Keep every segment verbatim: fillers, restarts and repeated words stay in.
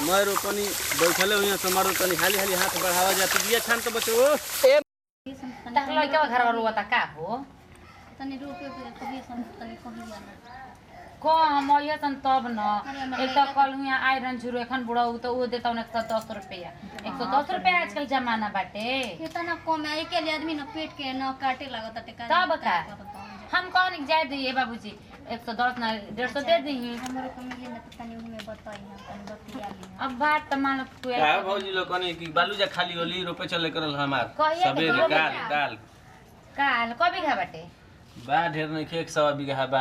मैं रोपनी बैठले हुई समारो तनी हाली हाली हाथ बढ़ावा जाती बिया छान तो बचो ए तक लइका घर और रोता का हो तनी रुके पे कभी सम तनी कभी जाला को हम ये तन तब न एक तो कल हुआ आयरन जुरो एखन बुढ़ा तो वो देता एक सौ दस रुपया एक सौ दस रुपया आजकल जमाना बाटे कितना कम है एक के आदमी न पेट के न काटे लागत टे तब का हम कौन जाय दिए बाबूजी एक सौ दस ना डेढ़ सौ दे दी हमरो को मिले न तनी में बताई हम तनी बतिया ली अब बात त मान तू का भौजी लोग कने की बालूजा खाली होली रुपए चले करल हमार कहिए सबेरे काल काल काल क बीघा बाटे बा ढेर नहीं खे एक सौ बीघा बा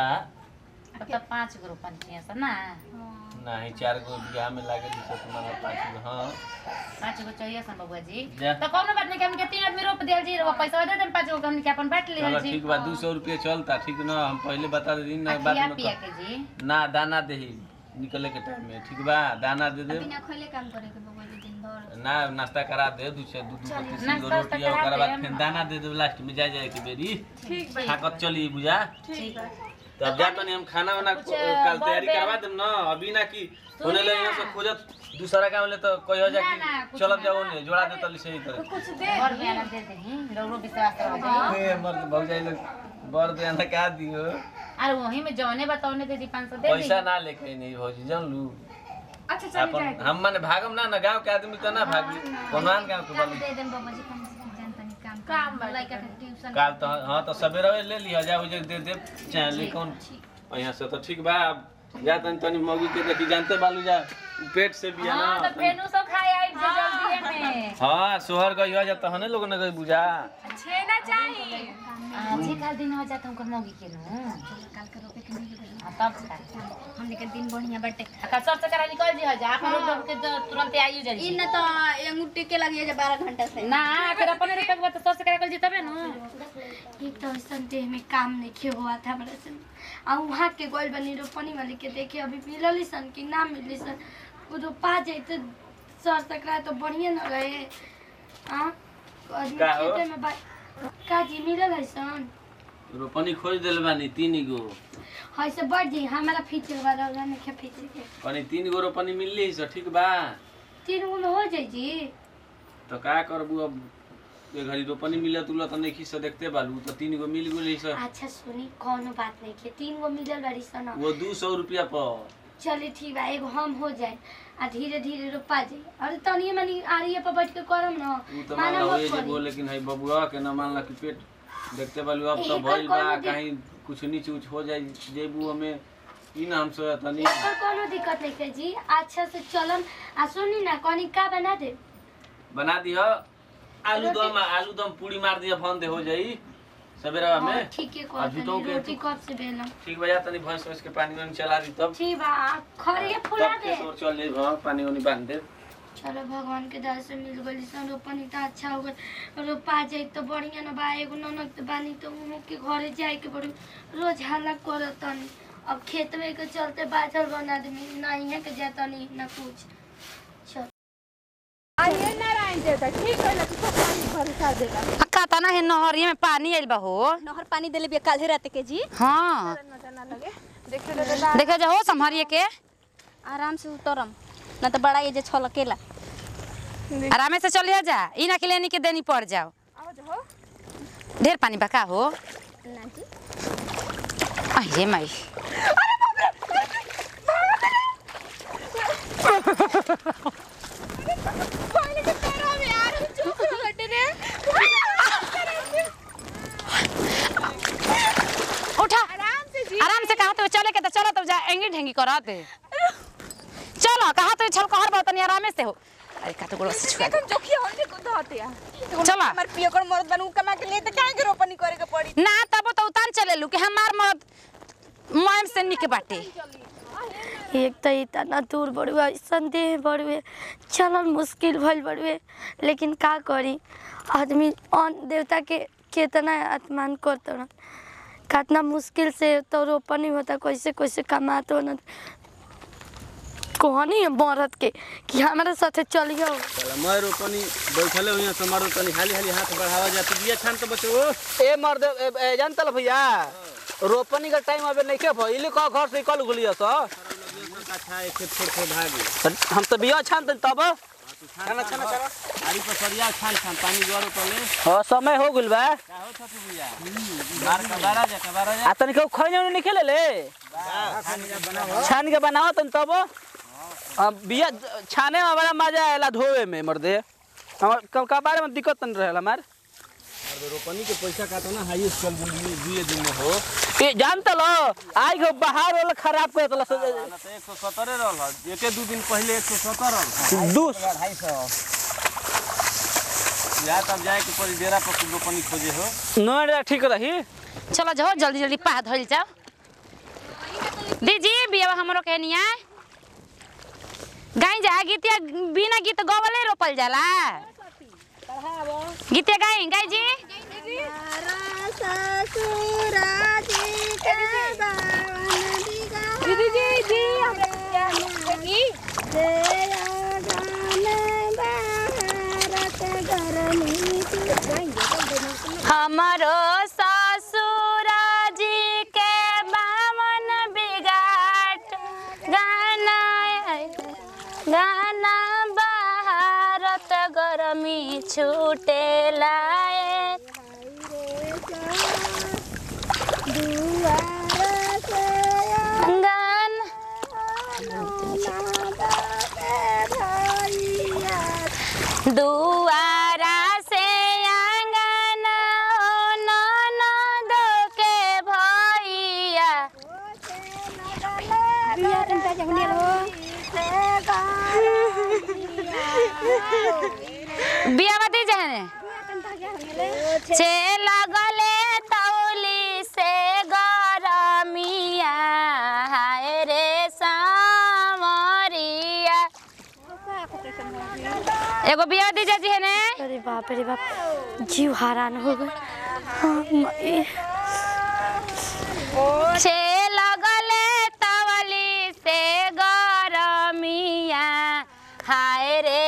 मतलब पाँच गो रोपन किया स ना नहीं चार गो बीघा में लागे दिस तुम्हारा पाँच गो हां पाँच गो चाहिए सन बबुआ जी जा। तो कोनो बात नहीं कि हम के तीन आदमी रोप देल जी रो पैसा दे देम पाँच गो हमनी के अपन बांट ले चलो जी ठीक बा दो सौ रुपया चलता ठीक ना हम पहले बता दे दिन ना बाद पिया में पिया के जी ना दाना देही निकले के टाइम में ठीक बा दाना दे दे बिना खइले काम करे के बबुआ जी दिन भर ना नाश्ता करा दे दू से दू दू तीन गो रोटी और ओकरा बाद फिर दाना दे दे लास्ट में जा जाए के बेरी ठीक बा खाकत चली बुझा ठीक बा तब जा तनी हम खाना वाना कल तैयारी करवा देम ना अभी ना कि होने ले यहां से खोजत दूसरा काम ले तो कोई हो जा कि चलब जाओ ने जोड़ा दे तली सही करे कुछ दे और बयान दे दे लोगो विश्वास करो ए मर्द भौजाई लोग बर दे ना का दियो अरे वही में जौने बताओने दे दी पाँच सौ दे दी पैसा ना लेके नहीं भौजी जान लू अच्छा चल अपन हम माने भागम ना ना गांव के आदमी तो ना भागी कोनवान गांव के काम बाली दे देम बबुआ जी कम से कम जान तनी काम काम बा। लइका के ट्यूशन काल तो हां तो सवेरे ले लिया जा उजे दे दे चाहे कौन यहाँ से तो ठीक बा जा तनी तनी मौगी के देखी जानते बालू जा पेट से बिया ना हां तो फेनु सो खाए आई जे जल्दी में हां सोहर गई हो जा तहने लोग न गई बुझा छेना चाहिए आज ही कल दिन हो जाता हमको मौगी के नु काल के रोपे के नहीं गई हां तब का हमने के दिन बढ़िया बाटे का सब से करा निकल जी हो जा अपन लोग के तो तुरंत आइयो जल्दी इन त अंगूठी के लगी है बारह घंटा से ना फिर अपन रे के तो सब से करा कल जी तबे नु एक तो ऐसा देह में काम नहीं खे हुआ था हमरा से आ वहाँ के गोल बनी रोपनी वाली के देखे अभी मिलली सन कि ना मिली सन वो रोपा जाए तो सर सकरा तो बढ़िया न रहे आ आदमी का हो? खेते में बा का जी मिलल है सन रोपनी खोज देल बानी तीन गो है से बढ़ जी हमारा फीचर वाला रहने के फीचर के कनी तीन गो रोपनी मिलली से ठीक बा तीन गो में हो जाए जी तो का करबू अब ये घड़ी रोपनी मिले तुला तो नहीं से देखते बालू तो तीन गो मिल गेली से अच्छा सुनी कोनो बात नहीं के तीन गो मिलल बाड़ी सन वो दो सौ रुपया पर चलिए ठीक बा एगो हम हो जाए आ धीरे धीरे रोपा जाए अरे तनिए मनी आरिये पर बैठ के करम न उ तो माना मान मत लो करी। बोल लेकिन है बबुआ के ना मान ला कि पेट देखते बालू अब तो एकर भइल बा कोनो दिक- कहीं कुछ नीच उच हो जाए जेबू हमें ई ना हमसे तनी एकर कोनो दिक्कत नहीं है जी अच्छा से चलम आ सुनी ना कनी का बना दे बना दियो आलू दम आलू दम पूरी मार दिया फोन दे हो जाई सवेरा हाँ, में ठीक है आ कर जूतों के रोटी कब से बेलम ठीक बजा तनी भैंस भैंस के पानी में चला दी तब ठीक बा खरिया फुला तब दे खेत और चल ले हां पानी उनी बांध दे चलो भगवान के दया से मिल गई सन रोपनी तो अच्छा हो गई रोपा जाए तो बढ़िया ना बा एगो ननक तो बानी तो उन्हों के घरे जाए के बड़ी रोज हल्ला करतनी अब खेत में के चलते बाझल बना आदमी ना इहाँ के जातनी ना कुछ चल आइए नारायण देवता ठीक है ना तो पानी भर खा देगा अक्का तना है नहरिया में पानी आइल बा हो नहर पानी देले बिया काल्हे रात के जी हां नजर ना लगे देखे रे दादा देखे जा हो संभारिए के आराम से उतरम ना तो बड़ा ये जे छलकेला आराम से चलिए जा ई ना के लेनी के देनी पड़ जाओ आओ जो हो ढेर पानी बका हो ना जी अरे माई पहले के पैरा में यार चुप हट रे उठा आराम से जी आराम से कहा तो चले के तो चलो तो जा एंगी ढेंगी कराते चलो कहा तो छल कहर बहुत नहीं आराम से हो अरे का तो गोड़ से छुआ तुम जोखिया होने को धोते या चला हमार पियो कर मरद बनू कमा के लिए तो काहे के रोपनी करे के पड़ी ना तब तो उतान चले लू कि हमार मर्द मोम से निके बाटे एक तो इतना दूर बड़ुए संदेह बड़ुए चलल मुश्किल भइल बड़ुए लेकिन का करी आदमी अन देवता के कितना अपमान करते न कितना मुश्किल से तो रोपनी होता कैसे कैसे कमाते हो न कहनी है मरद के कि हमारे साथे चलियो चला मैं रोपनी बैठले हुई समारो तनी हाली हाली हाथ बढ़ावा जाती बिया छान तो बचो ए मर्द ए जानतल भैया रोपनी का टाइम अबे नहीं के भइल का घर से कल गुलिया स का अच्छा एक खेत छोड़ के भागे हम तो बिया छान तन तब खाना खाना खाना आरी पर सरिया छान छान पानी जोरो पले हां समय हो गेल बा का हो छतु भैया बार का बारा जा का बारा जा आ तनी के खइने नहीं खेले ले छान के बनाओ तन तब अब बिया छाने में बड़ा मजा आएला धोवे में मर्दे हमर का बारे में दिक्कत न रहेला मार और रोपनी के पैसा का तो ना हाईएस्ट कल दुए दिन में हो ए जानत लो आई गो बाहर वाला खराब कर तला ना तो एक सौ सत्तर रहल एके दो दिन पहले एक सौ सत्तर रहल दो ढाई सौ या तब जाए के पड़ी डेरा पर रोपनी खोजे हो नोड़ा ठीक रही चलो जाओ जल्दी जल्दी पा धइल जाओ दीदी बिया हमरो कहनिया गाय जा गीतिया बिना गीत गवले रोपल जाला गीते गाय गाय जी दीदी जी जी हमरा की हमारो ससुर जी के बामन बिगाट गाना गाना भारत गरमी छूटे लायक गान दुआरा से आंगन हो ननद के भैया बिया तंता जगने लो बिया मती जहने छे लगले तौली से गरमिया हाय रे सामरिया एगो बिया दी जाजी है ने अरे बाप रे बाप जीव हैरान हो गए हाँ, माई। छे लगले तौली से गरमिया हाय रे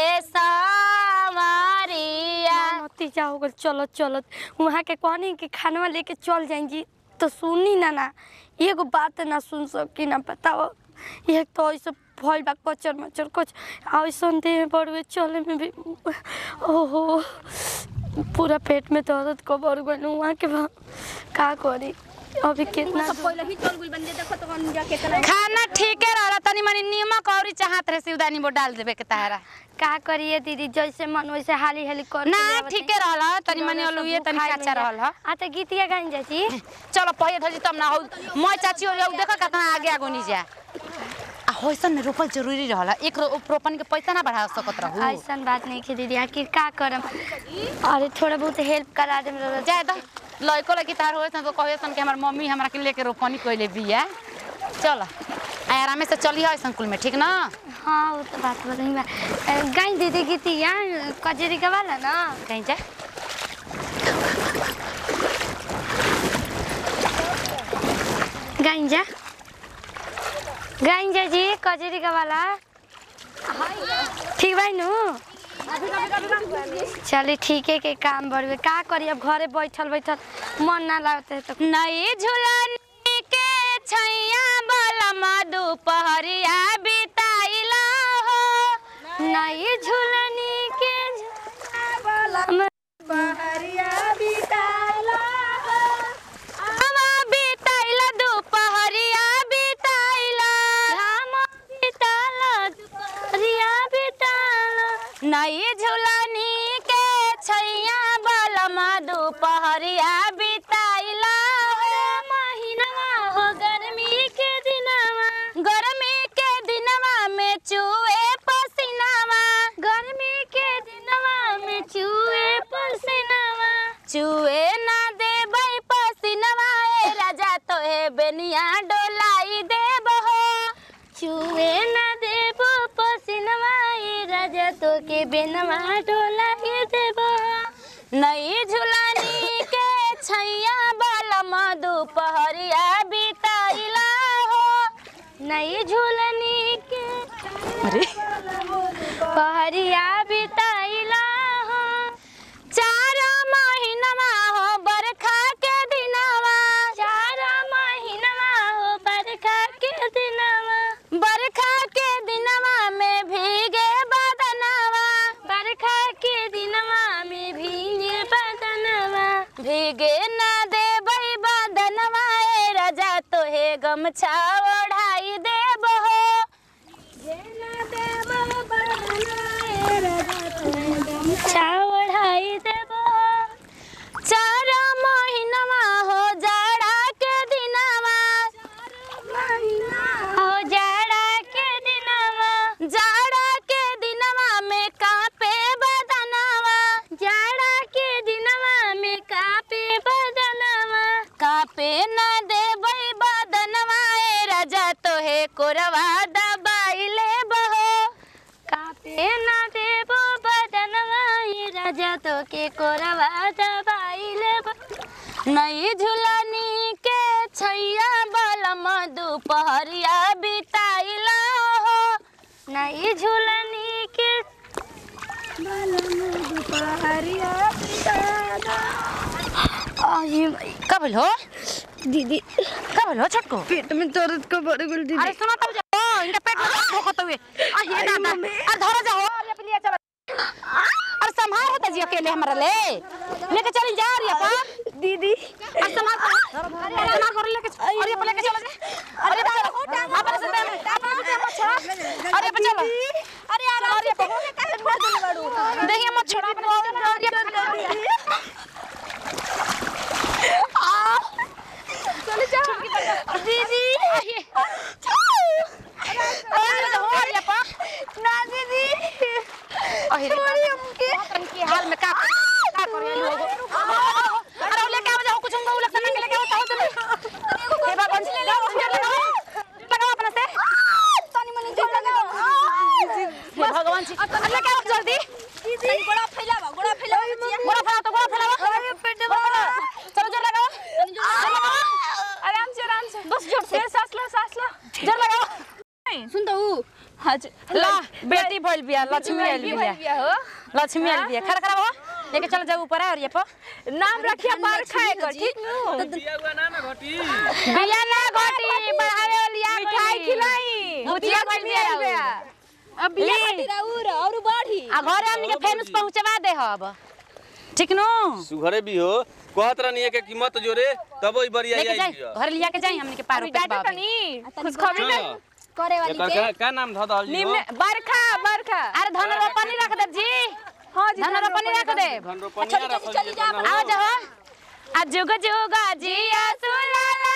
सामरिया नती जाओ गल चलो चलो वहाँ के कहनी कि खानवा लेके चल जाएंगी तो सुनी ना ना एगो बात ना सुन सकी ना बताओ एक तो ऐसे भइल बा कचर मचर कुछ ऐसा देह में बढ़वे चले में भी ओहो पूरा पेट में दर्द को बढ़ गई वहाँ के बा का करी अभी कितना पहले ही चल गुल बंदे देखो तो कौन जा कितना खाना ठीके रहला तनी मनी नीमक औरी चाहत रहे सिवदानी बो डाल देबे के तारा का करिए दीदी जैसे मन वैसे हाली हाली कर ना ठीके रहला तनी मनी अलुए तनी काचा रहल ह आ त गीतिया गाइन जाची चलो पहे धजी तब ना हो मैं चाची हो देखो कितना आगे आगो नी जा आ होइसन में रोपल जरूरी रहला एक रोपन के पैसा ना बढ़ा सकत रहू ऐसन बात नहीं के दीदी आखिर का करम अरे थोड़ा बहुत हेल्प करा दे जाए तो लइको लगी तार होइसन तो कहिसन कि हमर मम्मी हमरा के लेके रोपनी कइले बिया चल आ आराम से चली है संकुल में ठीक ना हाँ वो तो बात बोल रही बा गाइन दीदी गीतिया कजरी का वाला ना कहीं जा गाइन जा गाइन जा जी कजरी का वाला ठीक भाई नु चलिए ठीक है के काम बढ़े का करी अब घरे बैठल बैठल मन ना लगते तो नई झुलनी के छैया बलमा दोपहरिया बिताइला हो नई झुलनी के बलमा बहरिया बिताला हवा बिताइला दोपहरिया बिताइला राम बिताला दुपहरिया बिताला नई झुलनी के छैया बलमा दोपहरिया बिताइला महीनवा हो गर्मी के दिनवा गर्मी के दिनवा में चूहे पसीनावा गर्मी के दिनवा में चूहे पसीनावा चूहे ना देबै पसीनावा ए राजा तोहे बेनिया डोलाई देब हो चूहे ना देबो पसीनवा ए राजा तो के बेनवा डोला के देबो नई झुलनी के छैया बलमा दोपहरिया बिताइला हो नई झूलनी के अरे पहरिया बिताइला हो चार महीनवा हो बरखा के दिनवा चार महीनवा हो बरखा के दिनवा बरखा गमछा ओढ़ाई देब हो गमछा ओढ़ाई देब चार महीनवा हो जाड़ा के दिनवा हो जाड़ा के दिनवा जाड़ा के दिनवा में कापे बदनवा जाड़ा के दिनवा में कापे बदनवा कापे न देबै बदनवा ए राजा तोहे कोरवा दबाई लेबहो कापे न देबो बदनवा ए राजा तोके कोरवा दबाई लेबहो नई झुलनी के छैया बलम दुपहरिया बिताइला हो नई झुलनी के बलम दुपहरिया बिताइला का बोल हो दीदी का बोल हो छोटको पेट में दर्द का बड़े गुल दीदी अरे सुनो तब जाओ इनका पेट में धोखत हुए आ ये दादा अरे धरो जाओ अरे पे लिया चल अरे संभाल होता जी अकेले हमरा ले लेके चल जा रे अपन दीदी अरे संभाल संभाल कर लेके अरे पे लेके चल अरे अपन से अपन से मत छोड़ अरे पे चलो अरे यार अरे पे देखिए मत छोड़ अपन चले जा दीदी अरे हो रे पा ना दीदी छोड़ी हमके की हाल में का का करे लोग अरे लेके आ जाओ कुछ हम लोग लगता है लेके आओ तो ये बात ले लो लगाओ अपने से तनी मनी जोर लगाओ हे भगवान जी लेके आओ जल्दी दीदी गोड़ा फैलावा गोड़ा फैलावा गोड़ा फैला तो गोड़ा फैलावा अरे पेट में चलो जोर लगाओ तनी जोर लगाओ आराम से आराम से बस जोर से सांस लो सांस लो जोर लगाओ सुन तो आज ला बेटी बोल बिया लक्ष्मी आइल बिया हो लक्ष्मी आइल बिया खड़ा खड़ा हो लेके चल जाओ ऊपर और ये पर नाम रखिया बार खाए कर ठीक नु बिया हुआ ना ना घटी बिया ना घटी बढ़ावे लिया मिठाई खिलाई भुजिया बोल बिया अब बिया घटी राउर और बढ़ी आ घर हमनी के फेनुस पहुंचवा दे अब ठीक नु सुघरे भी हो कहत रहनी है के कीमत जोरे तब ओई बढ़िया आई घर लिया के जाई हमनी के पार पे बाबू कुछ खबरी नहीं करे वाली के का नाम ध दल जी बरखा बरखा अरे धन रोपनी रख दे जी हां जी धन रोपनी रख दे धन रोपनी रख आ जाओ आ जुग जुग जिया सुलाला